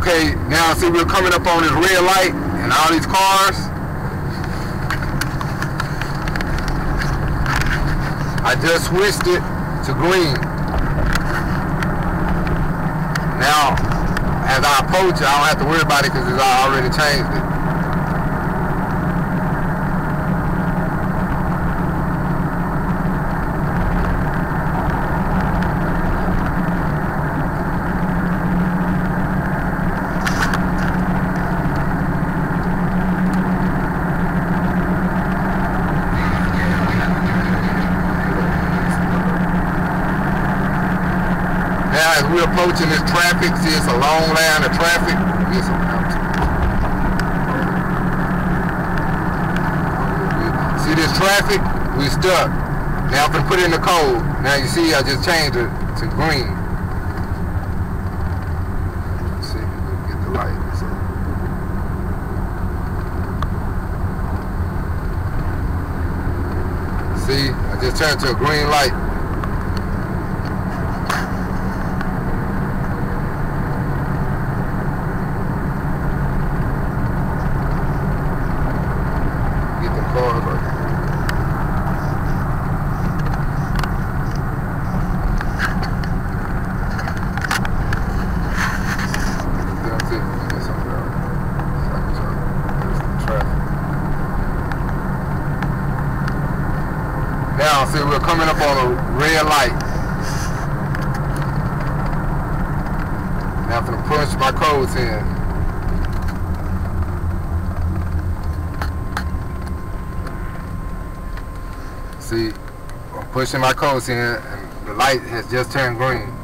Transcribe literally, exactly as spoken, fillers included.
Okay, now see we're coming up on this red light and all these cars. I just switched it to green. Now, as I approach it, I don't have to worry about it because I already changed it. Now as we're approaching this traffic, see it's a long line of traffic. Get some out. See this traffic? We stuck. Now I'm gonna put in the code. Now you see I just changed it to green. Let's see if we can get the light. See, I just turned to a green light. Now, see, we're coming up on a red light. Now I'm gonna punch my codes in. See, I'm pushing my codes in, and the light has just turned green.